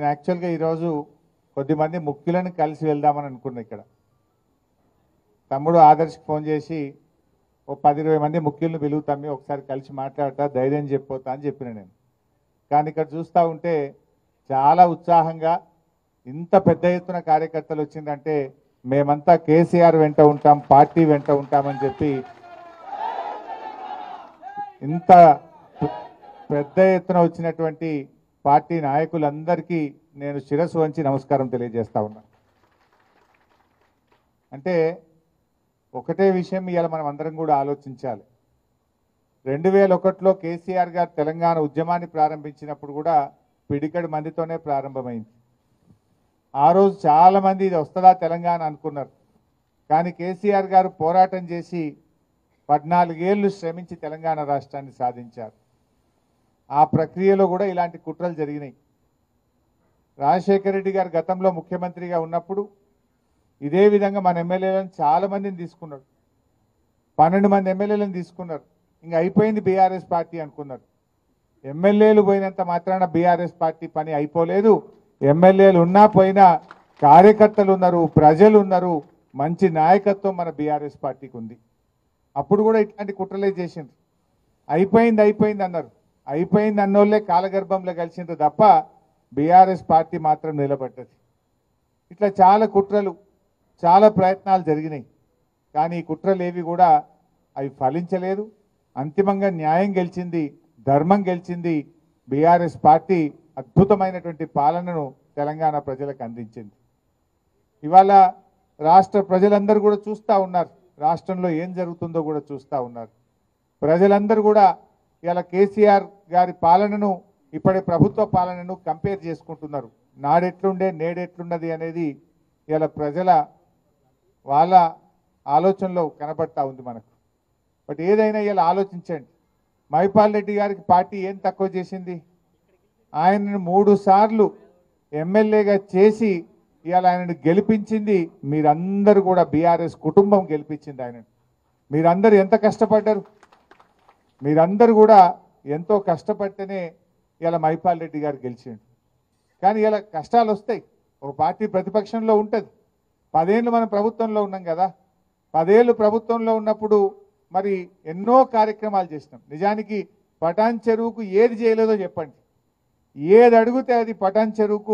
యాక్చువల్గా ఈరోజు కొద్దిమంది ముఖ్యులను కలిసి వెళ్దామని అనుకున్నా. ఇక్కడ తమ్ముడు ఆదర్శకి ఫోన్ చేసి ఓ 10-20 మంది ముఖ్యులను పిలుగుతామి, ఒకసారి కలిసి మాట్లాడతా, ధైర్యం చెప్పిపోతా అని చెప్పిన నేను. కానీ ఇక్కడ చూస్తూ ఉంటే చాలా ఉత్సాహంగా ఇంత పెద్ద ఎత్తున కార్యకర్తలు వచ్చిందంటే మేమంతా కేసీఆర్ వెంట ఉంటాం, పార్టీ వెంట ఉంటామని చెప్పి ఇంత పెద్ద ఎత్తున వచ్చినటువంటి పార్టీ నాయకులందరికీ నేను శిరస్సు వంచి నమస్కారం తెలియజేస్తా ఉన్నా. అంటే ఒకటే విషయం ఇవాళ మనం అందరం కూడా ఆలోచించాలి. 2001లో కేసీఆర్ గారు తెలంగాణ ఉద్యమాన్ని ప్రారంభించినప్పుడు కూడా పిడికడి మందితోనే ప్రారంభమైంది. ఆ రోజు చాలామంది ఇది వస్తుందా తెలంగాణ అనుకున్నారు. కానీ కేసీఆర్ గారు పోరాటం చేసి 14 ఏళ్ళు శ్రమించి తెలంగాణ రాష్ట్రాన్ని సాధించారు. ఆ ప్రక్రియలో కూడా ఇలాంటి కుట్రలు జరిగినాయి. రాజశేఖర రెడ్డి గారు గతంలో ముఖ్యమంత్రిగా ఉన్నప్పుడు ఇదే విధంగా మన ఎమ్మెల్యేలను చాలామందిని తీసుకున్నాడు. 12 మంది ఎమ్మెల్యేలను తీసుకున్నారు. ఇంకా అయిపోయింది బీఆర్ఎస్ పార్టీ అనుకున్నారు. ఎమ్మెల్యేలు పోయినంత మాత్రాన బీఆర్ఎస్ పార్టీ పని అయిపోలేదు. ఎమ్మెల్యేలు ఉన్నా పోయినా కార్యకర్తలు ఉన్నారు, ప్రజలు ఉన్నారు, మంచి నాయకత్వం మన బీఆర్ఎస్ పార్టీకి ఉంది. అప్పుడు కూడా ఇట్లాంటి కుట్రలే చేసిండ్రు. అయిపోయింది అన్నారు. అయిపోయింది అన్నోళ్ళే కాలగర్భంలో కలిసిండ్రు తప్ప బీఆర్ఎస్ పార్టీ మాత్రం నిలబడ్డది. ఇట్లా చాలా కుట్రలు, చాలా ప్రయత్నాలు జరిగినాయి. కానీ ఈ కుట్రలు ఏవి కూడా అవి ఫలించలేదు. అంతిమంగా న్యాయం గెలిచింది, ధర్మం గెలిచింది. బీఆర్ఎస్ పార్టీ అద్భుతమైనటువంటి పాలనను తెలంగాణ ప్రజలకు అందించింది. ఇవాళ రాష్ట్ర ప్రజలందరూ కూడా చూస్తూ ఉన్నారు, రాష్ట్రంలో ఏం జరుగుతుందో కూడా చూస్తూ ఉన్నారు. ప్రజలందరూ కూడా ఇలా కేసీఆర్ గారి పాలనను ఇప్పటి ప్రభుత్వ పాలనను కంపేర్ చేసుకుంటున్నారు. నాడెట్లుండే నేడెట్లున్నది అనేది ఇలా ప్రజల వాళ్ళ ఆలోచనలో కనబడతా ఉంది మనకు. బట్ ఏదైనా ఇలా ఆలోచించండి, మైపాల్ రెడ్డి గారికి పార్టీ ఏం తక్కువ చేసింది? ఆయనను 3 సార్లు ఎమ్మెల్యేగా చేసి ఇవాళ ఆయనను గెలిపించింది మీరందరూ కూడా, బీఆర్ఎస్ కుటుంబం గెలిపించింది ఆయనను. మీరందరూ ఎంత కష్టపడ్డారు? మీరందరూ కూడా ఎంతో కష్టపడితేనే ఇలా మైపాల్ రెడ్డి గారు గెలిచిండు. కానీ ఇలా కష్టాలు వస్తాయి. ఒక పార్టీ ప్రతిపక్షంలో ఉంటుంది. 10 ఏళ్ళు మనం ప్రభుత్వంలో ఉన్నాం కదా. 10 ఏళ్ళు ప్రభుత్వంలో ఉన్నప్పుడు మరి ఎన్నో కార్యక్రమాలు చేసినాం. నిజానికి పటాన్ చెరువుకు ఏది చేయలేదో చెప్పండి. ఏది అడిగితే అది పటాన్ చెరువుకు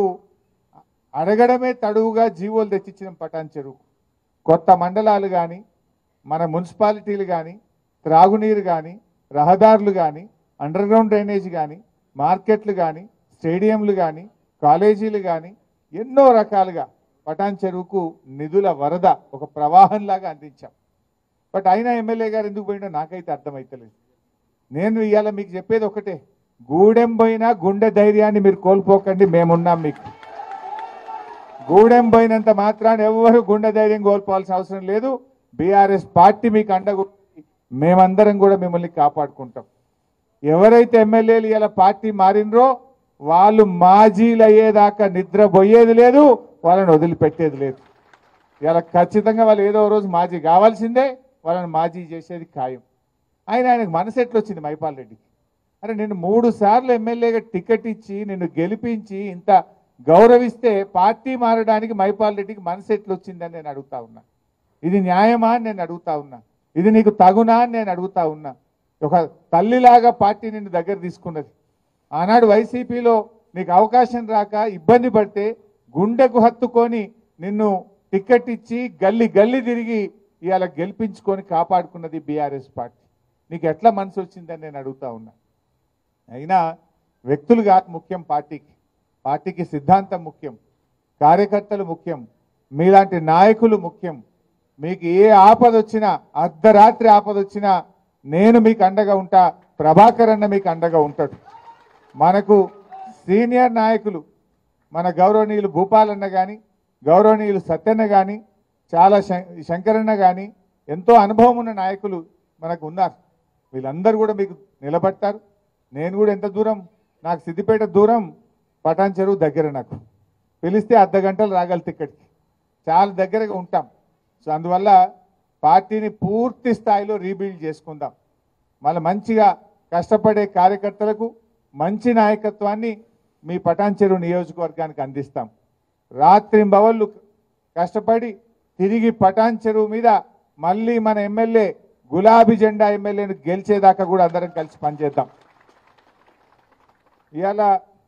అడగడమే తడువుగా జీవోలు తెచ్చిచ్చినాం. పటాన్ చెరువుకు కొత్త మండలాలు కానీ, మన మున్సిపాలిటీలు కానీ, త్రాగునీరు కానీ, రహదారులు కానీ, అండర్ గ్రౌండ్ డ్రైనేజ్ కానీ, మార్కెట్లు కానీ, స్టేడియంలు కానీ, కాలేజీలు కానీ, ఎన్నో రకాలుగా పటాన్ చెరువుకు నిధుల వరద ఒక ప్రవాహంలాగా అందించాం. బట్ అయినా ఎమ్మెల్యే గారు ఎందుకు పోయినా నాకైతే అర్థమవుతలేదు. నేను ఇవాళ మీకు చెప్పేది ఒకటే, గూడెం పోయినా గుండె ధైర్యాన్ని మీరు కోల్పోకండి, మేమున్నాం మీకు. గూడెం పోయినంత మాత్రాన్ని ఎవరు గుండె ధైర్యం కోల్పోవాల్సిన అవసరం లేదు. బీఆర్ఎస్ పార్టీ మీకు అండగా మేమందరం కూడా మిమ్మల్ని కాపాడుకుంటాం. ఎవరైతే ఎమ్మెల్యేలు ఇలా పార్టీ మారినరో వాళ్ళు మాజీలు అయ్యేదాకా నిద్రపోయేది లేదు, వాళ్ళని వదిలిపెట్టేది లేదు. ఇలా ఖచ్చితంగా వాళ్ళు ఏదో రోజు మాజీ కావాల్సిందే, వాళ్ళని మాజీ చేసేది ఖాయం. ఆయనకు మనసు ఎట్లొచ్చింది మైపాల్ రెడ్డికి? అరే నేను 3 సార్లు ఎమ్మెల్యేగా టికెట్ ఇచ్చి నిన్ను గెలిపించి ఇంత గౌరవిస్తే పార్టీ మారడానికి మైపాల్ రెడ్డికి మనసు ఎట్లొచ్చిందని నేను అడుగుతా ఉన్నా. ఇది న్యాయమా అని నేను అడుగుతా ఉన్నా. ఇది నీకు తగునా అని నేను అడుగుతా ఉన్నా. ఒక తల్లిలాగా పార్టీ నిన్ను దగ్గర తీసుకున్నది. ఆనాడు వైసీపీలో నీకు అవకాశం రాక ఇబ్బంది పడితే గుండెకు హత్తుకొని నిన్ను టికెట్ ఇచ్చి గల్లీ గల్లీ తిరిగి ఇవాళ గెలిపించుకొని కాపాడుకున్నది బీఆర్ఎస్ పార్టీ. నీకు ఎట్లా మనసు వచ్చిందని నేను అడుగుతా ఉన్నా. అయినా వ్యక్తులు కాదు ముఖ్యం, పార్టీకి సిద్ధాంతం ముఖ్యం, కార్యకర్తలు ముఖ్యం, మీలాంటి నాయకులు ముఖ్యం. మీకు ఏ ఆపద వచ్చినా, అర్ధరాత్రి ఆపద వచ్చినా నేను మీకు అండగా ఉంటా, ప్రభాకర్ అన్న మీకు అండగా ఉంటాడు. మనకు సీనియర్ నాయకులు మన గౌరవనీయులు భూపాలన్న కానీ, గౌరవనీయులు సత్యన్న కానీ, చాలా శంకరన్న కానీ, ఎంతో అనుభవం ఉన్న నాయకులు మనకు ఉన్నారు. వీళ్ళందరూ కూడా మీకు నిలబడతారు. నేను కూడా ఎంత దూరం, నాకు సిద్దిపేట దూరం, పటాన్ చెరువు దగ్గర, నాకు పిలిస్తే అర్ధ గంటలు రాగలితే ఇక్కడికి, చాలా దగ్గరగా ఉంటాం. సో అందువల్ల పార్టీని పూర్తి స్థాయిలో రీబిల్డ్ చేసుకుందాం. మళ్ళీ మంచిగా కష్టపడే కార్యకర్తలకు మంచి నాయకత్వాన్ని మీ పటాన్చెరు నియోజకవర్గానికి అందిస్తాం. రాత్రింబవళ్ళు కష్టపడి తిరిగి పటాన్చెరు మీద మళ్ళీ మన ఎమ్మెల్యే గులాబీ జెండా ఎమ్మెల్యేను గెలిచేదాకా కూడా అందరం కలిసి పనిచేద్దాం. ఇవాళ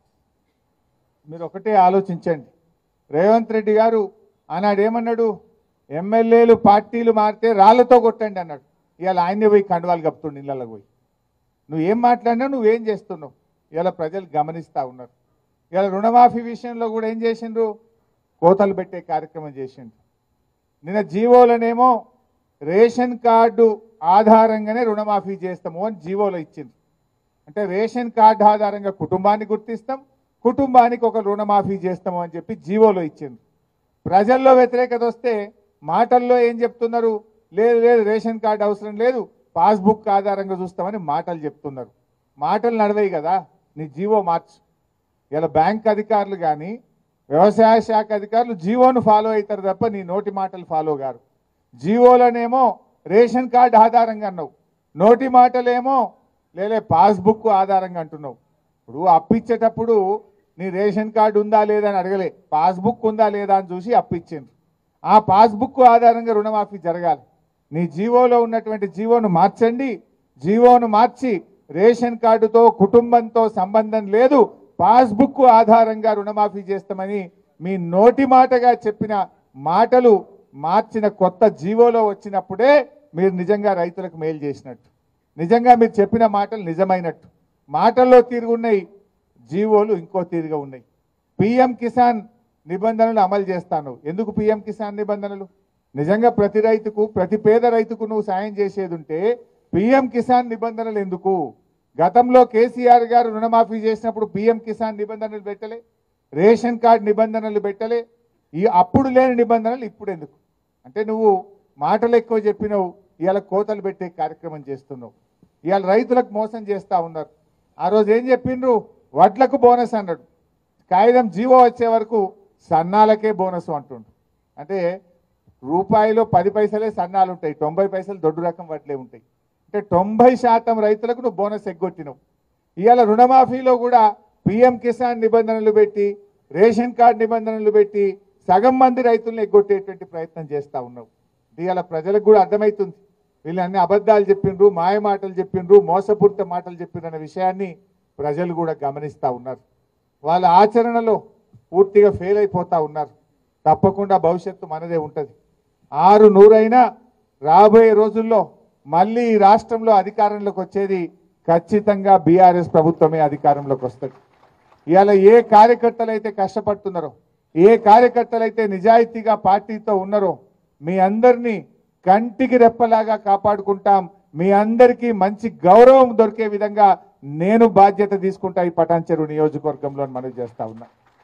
మీరు ఒకటే ఆలోచించండి. రేవంత్ రెడ్డి గారు ఆనాడు ఏమన్నాడు? ఎమ్మెల్యేలు పార్టీలు మారితే రాళ్లతో కొట్టండి అన్నాడు. ఇవాళ ఆయన్ని పోయి కండువాలు కప్పుతుండు ఇళ్ళకి పోయి. నువ్వేం మాట్లాడినా నువ్వేం చేస్తున్నావు ఇవాళ ప్రజలు గమనిస్తూ ఉన్నారు. ఇవాళ రుణమాఫీ విషయంలో కూడా ఏం చేసిండ్రు? కోతలు పెట్టే కార్యక్రమం చేసిండ్రు. నిన్న జీవోలనేమో రేషన్ కార్డు ఆధారంగానే రుణమాఫీ చేస్తాము అని జీవోలో ఇచ్చింది. అంటే రేషన్ కార్డు ఆధారంగా కుటుంబాన్ని గుర్తిస్తాం, కుటుంబానికి ఒక రుణమాఫీ చేస్తాము అని చెప్పి జీవోలో ఇచ్చింది. ప్రజల్లో వ్యతిరేకత వస్తే మాటల్లో ఏం చెప్తున్నారు? లేదు లేదు రేషన్ కార్డు అవసరం లేదు, పాస్బుక్ ఆధారంగా చూస్తామని మాటలు చెప్తున్నారు. మాటలు నడవయి కదా, నీ జీవో మార్చు. ఇలా బ్యాంక్ అధికారులు కానీ వ్యవసాయ శాఖ అధికారులు జీవోను ఫాలో అవుతారు తప్ప నీ నోటి మాటలు ఫాలో గారు. జీవోలనేమో రేషన్ కార్డు ఆధారంగా అన్నావు, నోటి మాటలేమో లేలే పాస్బుక్ ఆధారంగా అంటున్నావు. ఇప్పుడు అప్పిచ్చేటప్పుడు నీ రేషన్ కార్డు ఉందా లేదా అని అడగలే, పాస్బుక్ ఉందా లేదా అని చూసి అప్పిచ్చిండ్రు. ఆ పాస్బుక్ ఆధారంగా రుణమాఫీ జరగాలి. నీ జీవోలో ఉన్నటువంటి జీవోను మార్చండి. జీవోను మార్చి రేషన్ కార్డుతో కుటుంబంతో సంబంధం లేదు, పాస్బుక్ ఆధారంగా రుణమాఫీ చేస్తామని మీ నోటి మాటగా చెప్పిన మాటలు మార్చిన కొత్త జీవోలో వచ్చినప్పుడే మీరు నిజంగా రైతులకు మేలు చేసినట్టు, నిజంగా మీరు చెప్పిన మాటలు నిజమైనట్టు. మాటల్లో తిరుగున్నాయి, జీవోలు ఇంకో తీరుగా ఉన్నాయి. పిఎం కిసాన్ నిబంధనలు అమలు చేస్తాను. ఎందుకు పిఎం కిసాన్ నిబంధనలు? నిజంగా ప్రతి రైతుకు, ప్రతి పేద రైతుకు నువ్వు సాయం చేసేది ఉంటే పిఎం కిసాన్ నిబంధనలు ఎందుకు? గతంలో కేసీఆర్ గారు రుణమాఫీ చేసినప్పుడు పిఎం కిసాన్ నిబంధనలు పెట్టలే, రేషన్ కార్డు నిబంధనలు పెట్టలే. ఈ అప్పుడు లేని నిబంధనలు ఇప్పుడు ఎందుకు? అంటే నువ్వు మాటలు ఎక్కువ చెప్పినావు, ఇవాళ కోతలు పెట్టే కార్యక్రమం చేస్తున్నావు. ఇవాళ రైతులకు మోసం చేస్తూ ఉన్నారు. ఆ రోజు ఏం చెప్పిండ్రు? వడ్లకు బోనస్ అన్నాడు. కాగితం జీవో వచ్చే వరకు సన్నాలకే బోనస్ అంటుండు. అంటే రూపాయిలో 10 పైసలే సన్నాలు ఉంటాయి, 90 పైసలు దొడ్డు రకం వడ్లే ఉంటాయి. అంటే 90% రైతులకు నువ్వు బోనస్ ఎగ్గొట్టినావు. ఇవాళ రుణమాఫీలో కూడా పిఎం కిసాన్ నిబంధనలు పెట్టి, రేషన్ కార్డు నిబంధనలు పెట్టి సగం మంది రైతులను ఎగ్గొట్టేటువంటి ప్రయత్నం చేస్తూ ఉన్నావు. ఇవాళ ప్రజలకు కూడా అర్థమవుతుంది, వీళ్ళు అన్ని అబద్ధాలు చెప్పిండ్రు, మాయ మాటలు చెప్పిండ్రు, మోసపూరిత మాటలు చెప్పిండ్రు అనే విషయాన్ని ప్రజలు కూడా గమనిస్తూ ఉన్నారు. వాళ్ళ ఆచరణలో పూర్తిగా ఫెయిల్ అయిపోతూ ఉన్నారు. తప్పకుండా భవిష్యత్తు మనదే ఉంటుంది. 600 రాబోయే రోజుల్లో మళ్ళీ ఈ రాష్ట్రంలో అధికారంలోకి వచ్చేది ఖచ్చితంగా బీఆర్ఎస్ ప్రభుత్వమే అధికారంలోకి వస్తుంది. ఇవాళ ఏ కార్యకర్తలు అయితే కష్టపడుతున్నారో, ఏ కార్యకర్తలు అయితే నిజాయితీగా పార్టీతో ఉన్నారో మీ అందరినీ కంటికి రెప్పలాగా కాపాడుకుంటాం. మీ అందరికీ మంచి గౌరవం దొరికే విధంగా నేను బాధ్యత తీసుకుంటా ఈ పటాన్చెరు నియోజకవర్గంలో మనవి చేస్తా ఉన్నా.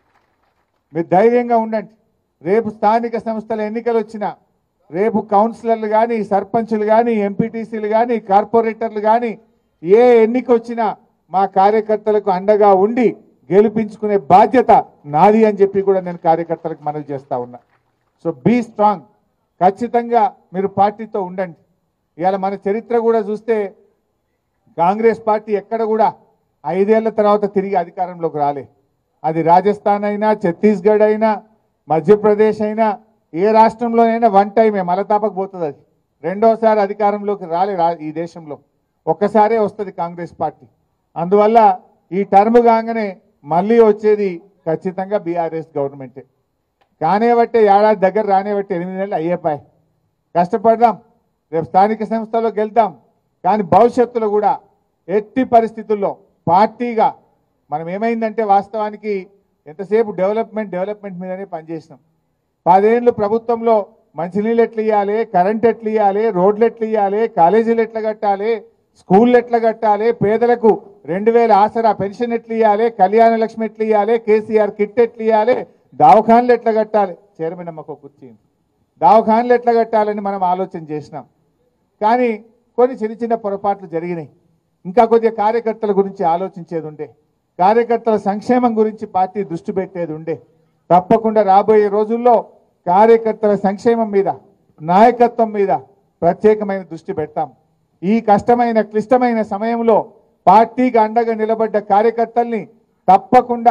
మీరు ధైర్యంగా ఉండండి. రేపు స్థానిక సంస్థల ఎన్నికలు వచ్చినా, రేపు కౌన్సిలర్లు కానీ, సర్పంచులు కానీ, ఎంపీటీసీలు కానీ, కార్పొరేటర్లు కానీ ఏ ఎన్నిక వచ్చినా మా కార్యకర్తలకు అండగా ఉండి గెలిపించుకునే బాధ్యత నాది అని చెప్పి కూడా నేను కార్యకర్తలకు మనవి చేస్తా ఉన్నా. So be strong. ఖచ్చితంగా మీరు పార్టీతో ఉండండి. ఇవాళ మన చరిత్ర కూడా చూస్తే కాంగ్రెస్ పార్టీ ఎక్కడ కూడా 5 ఏళ్ల తర్వాత తిరిగి అధికారంలోకి రాలే. అది రాజస్థాన్ అయినా, ఛత్తీస్గఢ్ అయినా, మధ్యప్రదేశ్ అయినా, ఏ రాష్ట్రంలోనైనా వన్ టైమే మలతాపకు పోతుంది. అది రెండోసారి అధికారంలోకి రాలే ఈ దేశంలో, ఒక్కసారే వస్తుంది కాంగ్రెస్ పార్టీ. అందువల్ల ఈ టర్మ్ కాగానే మళ్ళీ వచ్చేది ఖచ్చితంగా బీఆర్ఎస్ గవర్నమెంటే. కానేబట్టే ఏడాది దగ్గర రానేబట్టే 8 నెలలు అయ్యేపాయి. కష్టపడదాం, రేపు స్థానిక సంస్థలో గెలుద్దాం. కానీ భవిష్యత్తులో కూడా ఎట్టి పరిస్థితుల్లో పార్టీగా మనం ఏమైందంటే వాస్తవానికి ఎంతసేపు డెవలప్మెంట్ మీదనే పనిచేసినాం. 10 ఏళ్ళు ప్రభుత్వంలో మంచినీళ్ళు ఎట్లా ఇవ్వాలి, కరెంట్ ఎట్లా ఇవ్వాలి, రోడ్లు ఎట్లా ఇవ్వాలి, కాలేజీలు ఎట్లా కట్టాలి, స్కూళ్ళు ఎట్లా కట్టాలి, పేదలకు 2000 ఆసరా పెన్షన్ ఎట్లా ఇవ్వాలి, కళ్యాణ లక్ష్మి ఎట్లా ఇవ్వాలి, కేసీఆర్ కిట్ ఎట్లా ఇవ్వాలి, దవాఖాన్లు ఎట్లా కట్టాలి, చైర్మన్ అమ్మకు కుర్చీ, దవాఖాన్లు ఎట్లా కట్టాలని మనం ఆలోచన చేసినాం. కానీ కొన్ని చిన్న పొరపాట్లు జరిగినాయి. ఇంకా కొద్దిగా కార్యకర్తల గురించి ఆలోచించేది ఉండే, కార్యకర్తల సంక్షేమం గురించి పార్టీ దృష్టి పెట్టేది ఉండే. తప్పకుండా రాబోయే రోజుల్లో కార్యకర్తల సంక్షేమం మీద, నాయకత్వం మీద ప్రత్యేకమైన దృష్టి పెడతాం. ఈ కష్టమైన క్లిష్టమైన సమయంలో పార్టీకి అండగా నిలబడ్డ కార్యకర్తల్ని తప్పకుండా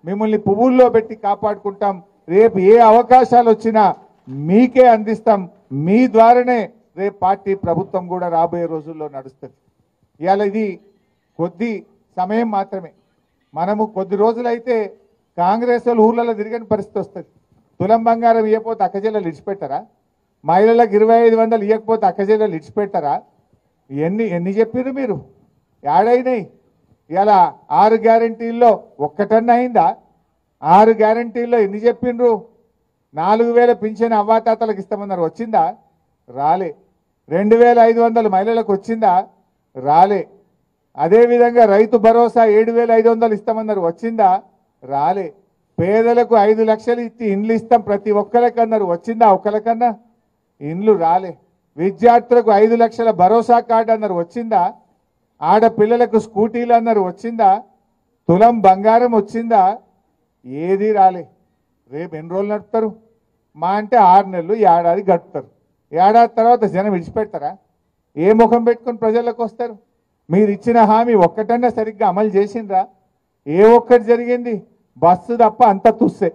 మిమ్మల్ని పువ్వుల్లో పెట్టి కాపాడుకుంటాం. రేపు ఏ అవకాశాలు వచ్చినా మీకే అందిస్తాం. మీ ద్వారానే రేపు పార్టీ ప్రభుత్వం కూడా రాబోయే రోజుల్లో నడుస్తుంది. ఇవాళ ఇది కొద్ది సమయం మాత్రమే. మనము కొద్ది రోజులైతే కాంగ్రెస్ వాళ్ళు ఊర్లలో తిరిగిన పరిస్థితి వస్తుంది. తులం బంగారం ఇవ్వకపోతే అక్కజెల్లలు ఇడిచిపెట్టారా? మహిళలకు 2500 ఇవ్వకపోతే అక్కజెల్లలు ఇడిచిపెట్టారా? ఎన్ని చెప్పారు మీరు? ఏడైనాయి? ఇలా 6 గ్యారంటీల్లో ఒక్కటన్నా అయిందా? 6 గ్యారంటీల్లో ఎన్ని చెప్పిండ్రు? 4000 పింఛన్ అవ్వాతాతలకు ఇస్తామన్నారు, వచ్చిందా? రాలే. 2500 మహిళలకు వచ్చిందా? రాలే. అదేవిధంగా రైతు భరోసా 7500 ఇస్తామన్నారు, వచ్చిందా? రాలే. పేదలకు 5 లక్షలు ఇచ్చి ఇండ్లు ఇస్తాం ప్రతి ఒక్కరికన్నారు, వచ్చిందా? ఒక్కరికన్నా ఇండ్లు రాలే. విద్యార్థులకు 5 లక్షల భరోసా కార్డు అన్నారు, వచ్చిందా? ఆడపిల్లలకు స్కూటీలు అన్నారు, వచ్చిందా? తులం బంగారం వచ్చిందా? ఏది రాలే. రేపు ఎన్ని రోజులు నడుపుతారు? మా అంటే 6 నెలలు, ఏడాది గడుపుతారు. ఏడాది తర్వాత జనం విడిచిపెడతారా? ఏ ముఖం పెట్టుకుని ప్రజలకు వస్తారు? మీరు ఇచ్చిన హామీ ఒక్కటన్నా సరిగ్గా అమలు చేసిండ్రా? ఏ ఒక్కటి జరిగింది? బస్సు తప్ప అంత తుస్సే.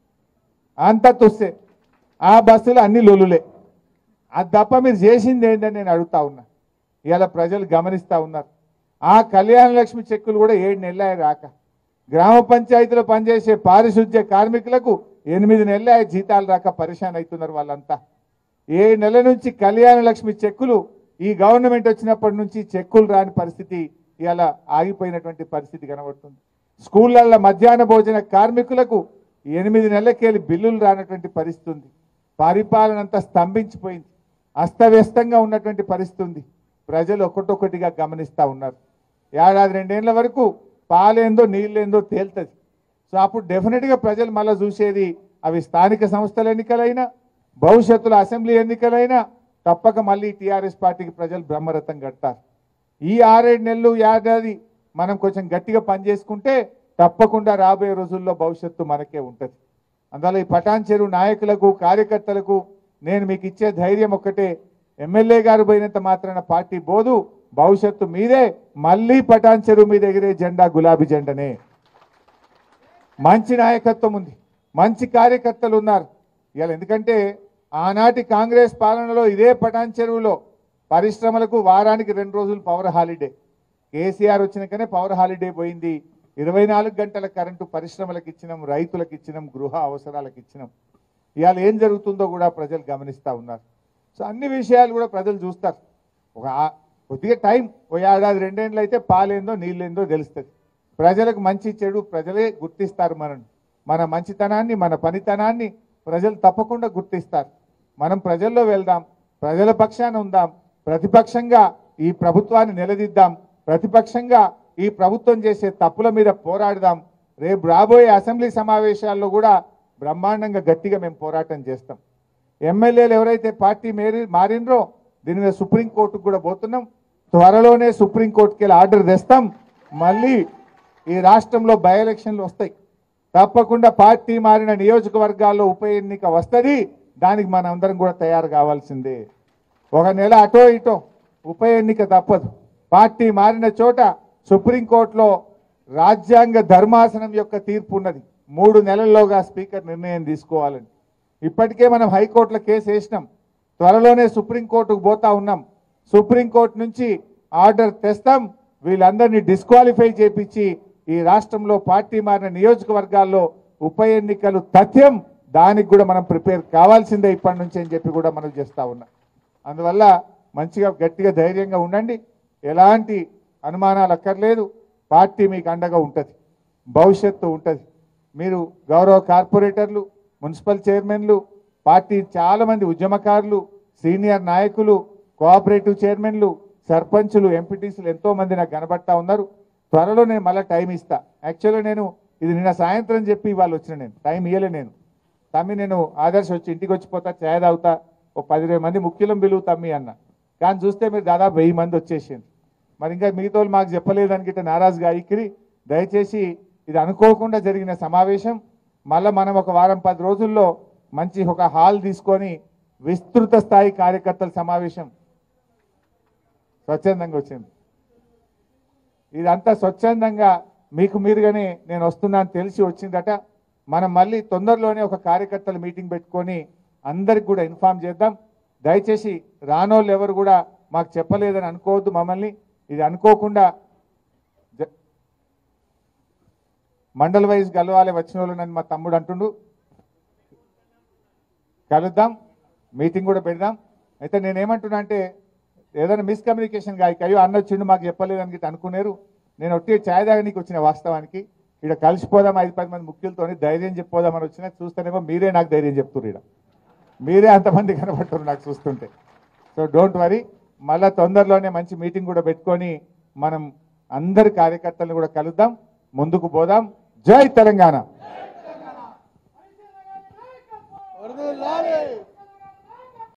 ఆ బస్సులు అన్ని లొలులే. అది తప్ప మీరు చేసింది ఏంటని నేను అడుగుతా ఉన్నా. ఇలా ప్రజలు గమనిస్తూ ఉన్నారు. ఆ కళ్యాణ లక్ష్మి చెక్కులు కూడా 7 నెలలు రాక, గ్రామ పంచాయతీలో పనిచేసే పారిశుద్ధ్య కార్మికులకు 8 నెలలు జీతాలు రాక పరిశాన్ అవుతున్నారు వాళ్ళంతా. 7 నెలల నుంచి కళ్యాణ లక్ష్మి చెక్కులు, ఈ గవర్నమెంట్ వచ్చినప్పటి నుంచి చెక్కులు రాని పరిస్థితి ఇలా ఆగిపోయినటువంటి పరిస్థితి కనబడుతుంది. స్కూళ్ళల్లో మధ్యాహ్న భోజన కార్మికులకు 8 నెలలకెళ్ళి బిల్లులు రానటువంటి పరిస్థితి ఉంది. పరిపాలన అంతా స్తంభించిపోయింది. అస్తవ్యస్తంగా ఉన్నటువంటి పరిస్థితి ఉంది. ప్రజలు ఒక్కొక్కటిగా గమనిస్తూ ఉన్నారు. ఏడాది 2 ఏళ్ల వరకు పాలేందో నీళ్ళేందో తేలుతుంది. సో అప్పుడు డెఫినెట్గా ప్రజలు మళ్ళీ చూసేది అవి స్థానిక సంస్థల ఎన్నికలైనా, భవిష్యత్తులో అసెంబ్లీ ఎన్నికలైనా తప్పక మళ్ళీ టీఆర్ఎస్ పార్టీకి ప్రజలు బ్రహ్మరథం కడతారు. ఈ 6-7 నెలలు ఏడాది మనం కొంచెం గట్టిగా పనిచేసుకుంటే తప్పకుండా రాబోయే రోజుల్లో భవిష్యత్తు మనకే ఉంటుంది. అందువల్ల ఈ పటాన్ చెరువు నాయకులకు, కార్యకర్తలకు నేను మీకు ఇచ్చే ధైర్యం ఒక్కటే, ఎమ్మెల్యే గారు పోయినంత మాత్రాన పార్టీ బోదు, భవిష్యత్తు మీదే. మళ్ళీ పటాన్ చెరువు మీద ఎగిరే జెండా గులాబీ జెండనే. మంచి నాయకత్వం ఉంది, మంచి కార్యకర్తలు ఉన్నారు ఇవాళ. ఎందుకంటే ఆనాటి కాంగ్రెస్ పాలనలో ఇదే పటాన్ చెరువులో పరిశ్రమలకు వారానికి 2 రోజులు పవర్ హాలిడే. కేసీఆర్ వచ్చినాకనే పవర్ హాలిడే పోయింది. 24 గంటల కరెంటు పరిశ్రమలకు ఇచ్చినాం, రైతులకు ఇచ్చినాం, గృహ అవసరాలకు ఇచ్చినాం. ఇవాళ ఏం జరుగుతుందో కూడా ప్రజలు గమనిస్తూ ఉన్నారు. సో అన్ని విషయాలు కూడా ప్రజలు చూస్తారు. కొద్దిగా టైం, ఓ ఏడాది 2 ఏళ్ళు అయితే పాలేందో నీళ్ళేందో తెలుస్తుంది. ప్రజలకు మంచి చెడు ప్రజలే గుర్తిస్తారు. మన మంచితనాన్ని, మన పనితనాన్ని ప్రజలు తప్పకుండా గుర్తిస్తారు. మనం ప్రజల్లో వెళ్దాం, ప్రజల పక్షాన ఉందాం, ప్రతిపక్షంగా ఈ ప్రభుత్వాన్ని నిలదీద్దాం, ప్రతిపక్షంగా ఈ ప్రభుత్వం చేసే తప్పుల మీద పోరాడదాం. రేపు రాబోయే అసెంబ్లీ సమావేశాల్లో కూడా బ్రహ్మాండంగా గట్టిగా మేము పోరాటం చేస్తాం. ఎమ్మెల్యేలు ఎవరైతే పార్టీ మారినరో దీని మీద సుప్రీంకోర్టుకు కూడా పోతున్నాం. త్వరలోనే సుప్రీంకోర్టుకి వెళ్ళి ఆర్డర్ తెస్తాం. మళ్ళీ ఈ రాష్ట్రంలో బై ఎలక్షన్లు వస్తాయి. తప్పకుండా పార్టీ మారిన నియోజకవర్గాల్లో ఉప ఎన్నిక వస్తుంది. దానికి మనం అందరం కూడా తయారు కావాల్సిందే. 1 నెల అటో ఇటో ఉప ఎన్నిక తప్పదు. పార్టీ మారిన చోట సుప్రీంకోర్టులో రాజ్యాంగ ధర్మాసనం యొక్క తీర్పు ఉన్నది. 3 నెలల్లోగా స్పీకర్ నిర్ణయం తీసుకోవాలని. ఇప్పటికే మనం హైకోర్టులో కేసు వేసినాం. త్వరలోనే సుప్రీంకోర్టుకు పోతా ఉన్నాం. సుప్రీంకోర్టు నుంచి ఆర్డర్ తెస్తాం. వీళ్ళందరినీ డిస్క్వాలిఫై చేపించి ఈ రాష్ట్రంలో పార్టీ మారిన నియోజకవర్గాల్లో ఉప ఎన్నికలు తథ్యం. దానికి కూడా మనం ప్రిపేర్ కావాల్సిందే ఇప్పటి నుంచి అని చెప్పి కూడా మనం చేస్తూ ఉన్నాం. అందువల్ల మంచిగా గట్టిగా ధైర్యంగా ఉండండి. ఎలాంటి అనుమానాలు అక్కర్లేదు. పార్టీ మీకు అండగా ఉంటుంది, భవిష్యత్తు ఉంటుంది. మీరు గౌరవ కార్పొరేటర్లు, మున్సిపల్ చైర్మన్లు, పార్టీ చాలామంది ఉద్యమకారులు, సీనియర్ నాయకులు, కోఆపరేటివ్ చైర్మన్లు, సర్పంచులు, ఎంపీటీసీలు ఎంతోమంది నాకు కనబడతా ఉన్నారు. త్వరలో నేను మళ్ళీ టైం ఇస్తా. యాక్చువల్గా నేను ఇది నిన్న సాయంత్రం చెప్పి ఇవాళ వచ్చిన, నేను టైం ఇవ్వలే. నేను ఆదర్శ వచ్చి ఇంటికి వచ్చిపోతా, ఛాయ్ తాగుతా, ఓ 10-20 మంది ముఖ్యులం పిలువు తమ్మి అన్న. కానీ చూస్తే మీరు దాదాపు 1000 మంది వచ్చేసింది. మరి ఇంకా మిగతా వాళ్ళు మాకు చెప్పలేదని గిట్ట నారాజుగా ఇక్కిరి. దయచేసి ఇది అనుకోకుండా జరిగిన సమావేశం. మళ్ళీ మనం ఒక వారం 10 రోజుల్లో మంచి ఒక హాల్ తీసుకొని విస్తృత స్థాయి కార్యకర్తల సమావేశం స్వచ్ఛందంగా వచ్చింది. ఇదంతా స్వచ్ఛందంగా మీకు మీరుగానే నేను వస్తున్నాను తెలిసి వచ్చిందట. మనం మళ్ళీ తొందరలోనే ఒక కార్యకర్తల మీటింగ్ పెట్టుకొని అందరికి కూడా ఇన్ఫార్మ్ చేద్దాం. దయచేసి రానోళ్ళు ఎవరు కూడా మాకు చెప్పలేదని అనుకోవద్దు మమ్మల్ని. ఇది అనుకోకుండా మండల్ వైజ్ కలవాలి వచ్చిన వాళ్ళు నన్ను మా తమ్ముడు అంటుండు. కలుద్దాం, మీటింగ్ కూడా పెడదాం. అయితే నేనేమంటున్నా అంటే ఏదైనా మిస్కమ్యూనికేషన్ కాదు, అయ్యో అన్న వచ్చిండు మాకు చెప్పలేదని గిట్ట అనుకున్నారు. నేను ఒట్టి ఛాయ్ తాగనీకి వచ్చిన, వాస్తవానికి ఇక్కడ కలిసిపోదాం 5-10 మంది ముఖ్యులతో ధైర్యం చెప్పిపోదామని వచ్చినా చూస్తేనేమో మీరే నాకు ధైర్యం చెప్తున్నారు. ఇక్కడ మీరే అంతమంది కనబడుతున్నారు నాకు చూస్తుంటే. సో డోంట్ వరీ, మళ్ళీ తొందరలోనే మంచి మీటింగ్ కూడా పెట్టుకొని మనం అందరి కార్యకర్తలను కూడా కలుద్దాం, ముందుకు పోదాం. జై తెలంగాణ.